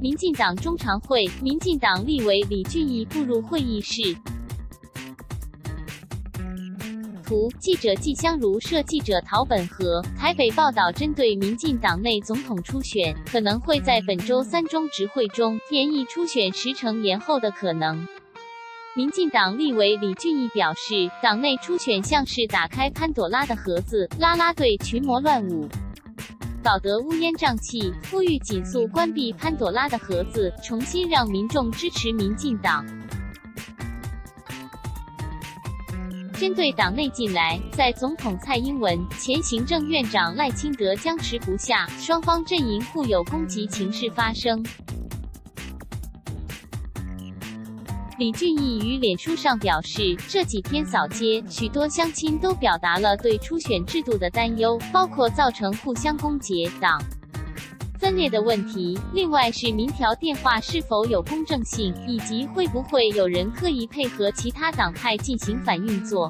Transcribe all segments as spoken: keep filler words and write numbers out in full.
民进党中常会，民进党立委李俊毅步入会议室。图：记者季香如摄记者陶本和，台北报道针对民进党内总统初选，可能会在本周三中执会中研议初选时程延后的可能。民进党立委李俊毅表示，党内初选像是打开潘朵拉的盒子，啦啦队群魔乱舞，搞得乌烟瘴气，呼吁紧速关闭潘朵拉的盒子，重新让民众支持民进党。针对党内近来，在总统蔡英文、前行政院长赖清德僵持不下，双方阵营互有攻击情势发生。李俊毅于脸书上表示，这几天扫街，许多乡亲都表达了对初选制度的担忧，包括造成互相攻讦、党分裂的问题。另外是民调电话是否有公正性，以及会不会有人刻意配合其他党派进行反运作。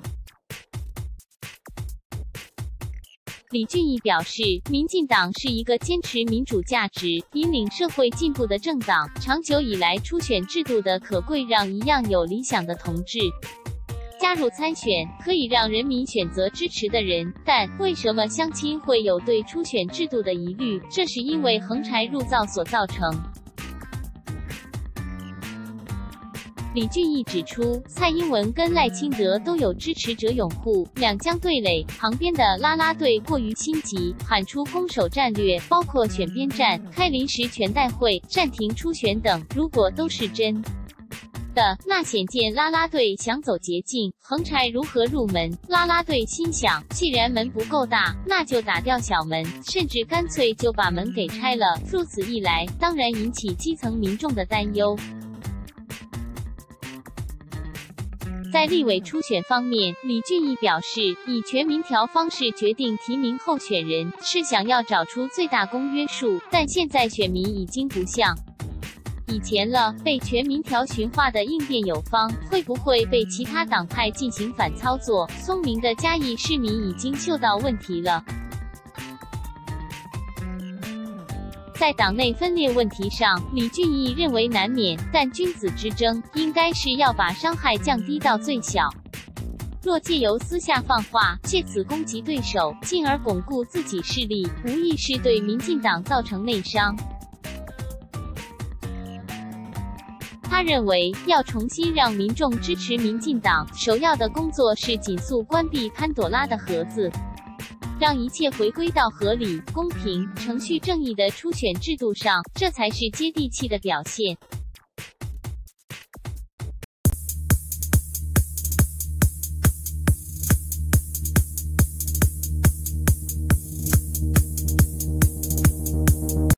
李俊毅表示，民进党是一个坚持民主价值、引领社会进步的政党，长久以来初选制度的可贵让一样有理想的同志加入参选，可以让人民选择支持的人。但为什么乡亲会有对初选制度的疑虑？这是因为横柴入灶所造成。李俊毅指出，蔡英文跟赖清德都有支持者拥护，两江对垒，旁边的啦啦队过于心急，喊出攻守战略，包括选边站、开临时全代会、暂停初选等，如果都是真的，那显见啦啦队想走捷径，横柴如何入门？啦啦队心想，既然门不够大，那就打掉小门，甚至干脆就把门给拆了。如此一来，当然引起基层民众的担忧。在立委初选方面，李俊毅表示，以全民调方式决定提名候选人，是想要找出最大公约数，但现在选民已经不像以前了，被全民调驯化的应变有方，会不会被其他党派进行反操作？聪明的嘉义市民已经嗅到问题了。在党内分裂问题上，李俊毅认为难免，但君子之争应该是要把伤害降低到最小。若借由私下放话，借此攻击对手，进而巩固自己势力，无疑是对民进党造成内伤。他认为，要重新让民众支持民进党，首要的工作是紧速关闭潘朵拉的盒子，让一切回归到合理、公平、程序正义的初选制度上，这才是接地气的表现。